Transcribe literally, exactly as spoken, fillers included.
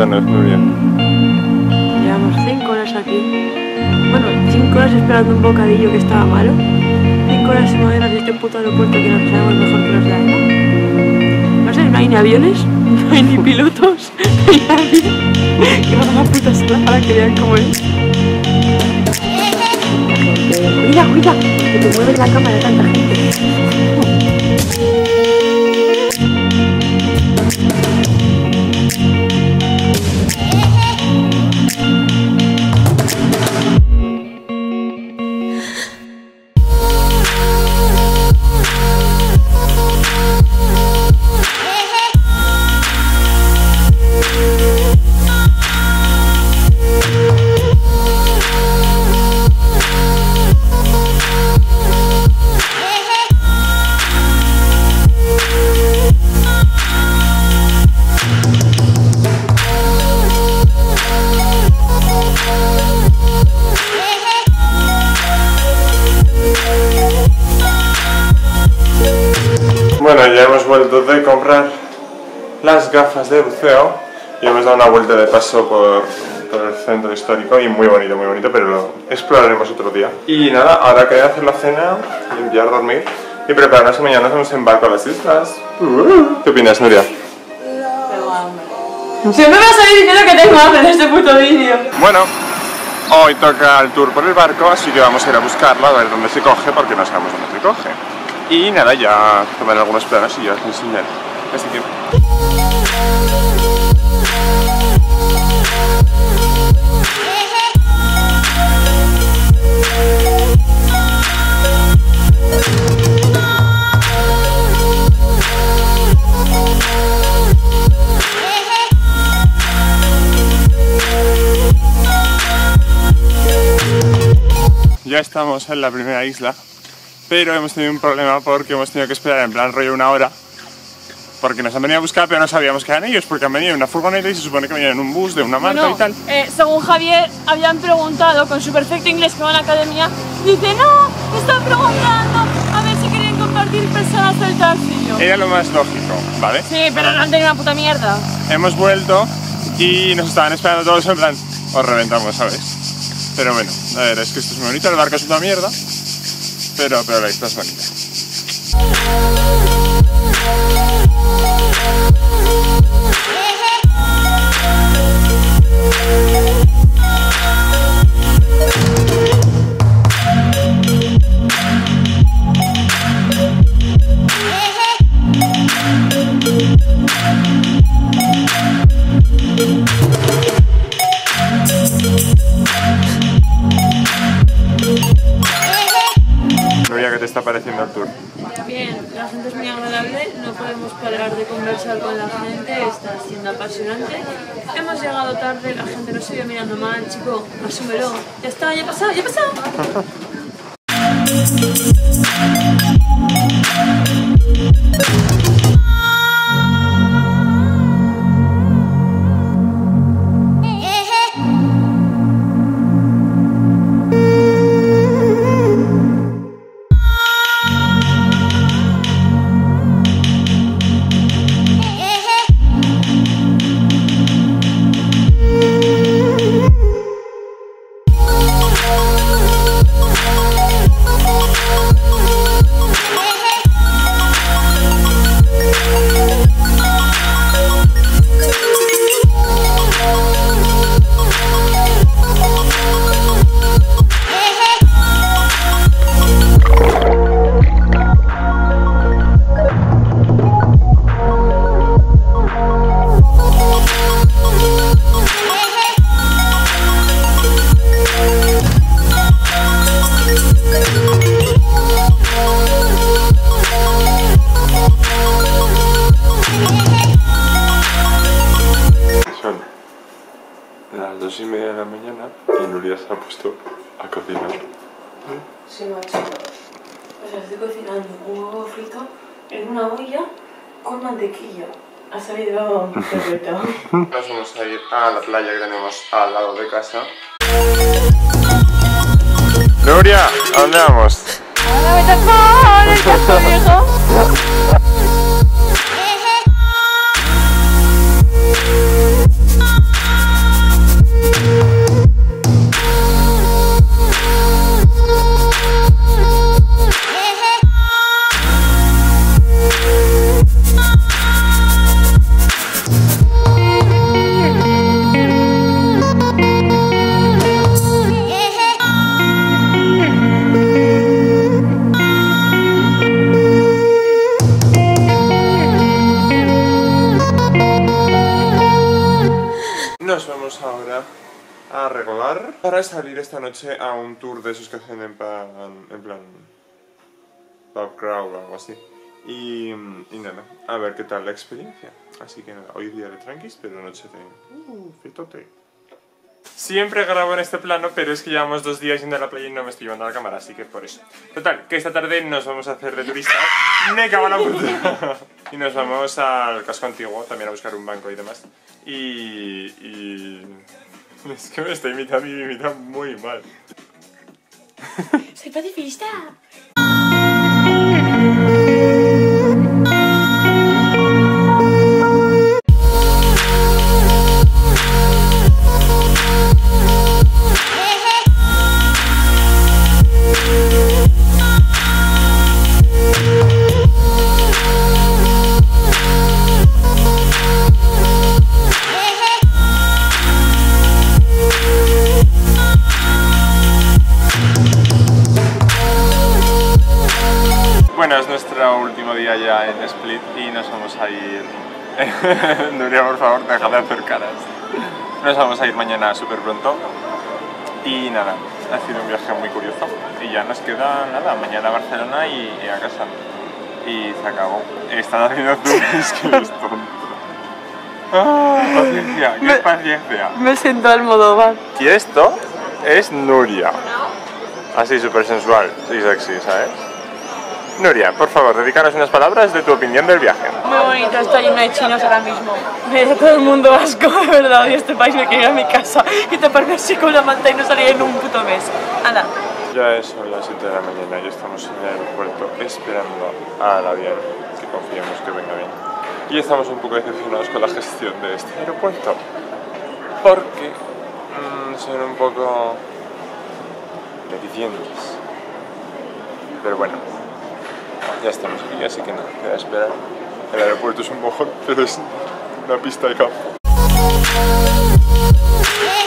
Cuéntanos, Nuria. Llevamos cinco horas aquí. Bueno, cinco horas esperando un bocadillo que estaba malo. cinco horas sin movernos de este puto aeropuerto que nos sabemos mejor que los de AENA. No sé, no hay ni aviones, no hay ni pilotos, no hay nadie. Que nos da una puta sola para que vean cómo es. Cuida, cuida, que te mueve la cámara tanta gente. Bueno, ya hemos vuelto de comprar las gafas de buceo y hemos dado una vuelta de paso por, por el centro histórico y muy bonito, muy bonito, pero lo exploraremos otro día. Y nada, ahora quería hacer la cena, limpiar, dormir y prepararnos que mañana nos en barco a las islas. Uh, ¿Qué opinas, Nuria? Tengo hambre. Siempre me vas a ir diciendo que tengo hambre en este puto vídeo. Bueno, hoy toca el tour por el barco, así que vamos a ir a buscarlo, a ver dónde se coge, porque no sabemos dónde se coge. Y nada, ya tomaré algunos planos y ya os enseñaré. Así que... Ya estamos en la primera isla, pero hemos tenido un problema porque hemos tenido que esperar en plan rollo una hora porque nos han venido a buscar, pero no sabíamos que eran ellos porque han venido en una furgoneta y se supone que venían en un bus de una marca bueno, y tal. Eh, según Javier, habían preguntado con su perfecto inglés que va a la academia. Dice, no, me están preguntando a ver si querían compartir personas del taxi. Era lo más lógico, ¿vale? Sí, pero no han tenido una puta mierda. Hemos vuelto y nos estaban esperando todos en plan, os reventamos, ¿sabes? Pero bueno, a ver, es que esto es muy bonito, el barco es una mierda, pero, pero la isla es bonita. Nuria, ¿qué te está pareciendo el tour? Bien, la gente es muy agradable, no podemos parar de conversar con la gente, está siendo apasionante. Hemos llegado tarde, la gente nos sigue mirando mal, chico, asúmelo. Ya está, ya ha pasado, ya ha pasado. Las dos y media de la mañana y Nuria se ha puesto a cocinar. Sí, macho. O sea, estoy cocinando un huevo frito en una olla con mantequilla. Ha salido perfecto. Nos vamos a ir a la playa que tenemos al lado de casa. Nuria, ¿a dónde vamos? ¡A la Betacón! ¡El casco viejo! nos vamos ahora a arreglar para salir esta noche a un tour de esos que hacen en plan, en plan pub crawl o algo así. Y, y nada, a ver qué tal la experiencia. Así que nada, hoy día de tranquis, pero noche de... Uh, fietote. Siempre grabo en este plano, pero es que llevamos dos días yendo a la playa y no me estoy llevando la cámara, así que por eso. Total, que esta tarde nos vamos a hacer de turistas. ¡Me cago en la puta! Y nos vamos al casco antiguo, también a buscar un banco y demás. Y... y... es que me está imitando y me imita muy mal. ¡Soy pacifista! Bueno, es nuestro último día ya en Split y nos vamos a ir... Nuria, por favor, deja de hacer caras. Nos vamos a ir mañana súper pronto. Y nada, ha sido un viaje muy curioso. Y ya nos queda nada, mañana a Barcelona y, y a casa. Y se acabó. Están haciendo zoomies, que es tonto. ¡Ah! Paciencia, qué me, paciencia. Me siento al modo bar. Y esto es Nuria. Así súper sensual y sexy, ¿sabes? Nuria, por favor, dedícanos unas palabras de tu opinión del viaje. Muy bonito, está lleno de chinos ahora mismo. Me da todo el mundo asco, de verdad, y este país me quiere ir a mi casa y taparme así con la manta y no salir en un puto mes. Anda. Ya son las siete de la mañana y estamos en el aeropuerto esperando al avión, que confiemos que venga bien. Y estamos un poco decepcionados con la gestión de este aeropuerto, porque mmm, son un poco deficientes. Pero bueno, ya estamos aquí, así que nada, queda esperar. El aeropuerto es un mojón, pero es una pista de campo.